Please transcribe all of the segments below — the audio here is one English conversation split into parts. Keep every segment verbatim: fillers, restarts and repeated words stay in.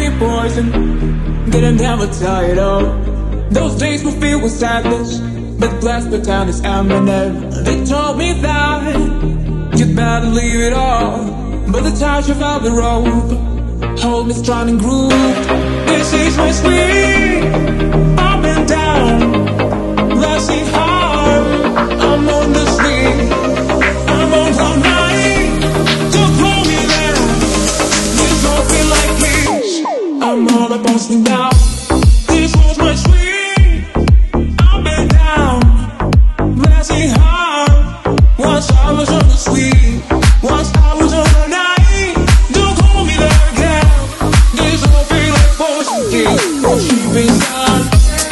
me poison, that I never tired of. Those days were filled with sadness, but blessed the town is eminent. They told me that you'd better leave it all, but the touch of the rope hold me strong and grooved. This is my sweet, up and down, blessed heart. I'm on the street, I'm on all night. Don't hold me there, this don't feel like peace. I'm all up on me now. This was my sweet, up and down, blessed heart. Once I was on the street, once I was on the night. Don't hold me there again, this don't feel like poison. What she been done.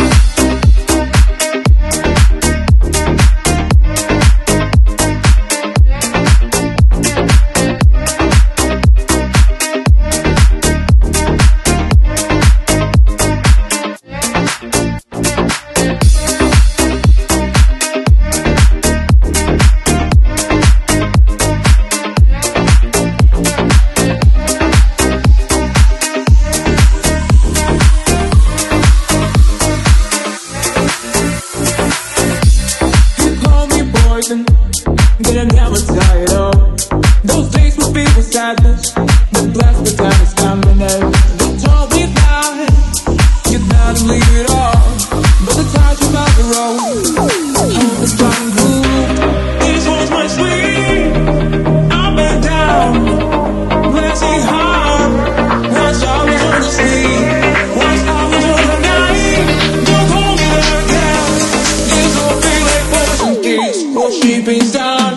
That I never tired of. Those days were filled with sadness, but blessed the time is coming. They told me that you'd better leave it all, but the touch about the road hold the strong groove. This was my sweet, up and down, blessed heart. Once I was on the street, once I was on the night. Don't hold me there again, this don't feel like poison kiss. What she been done.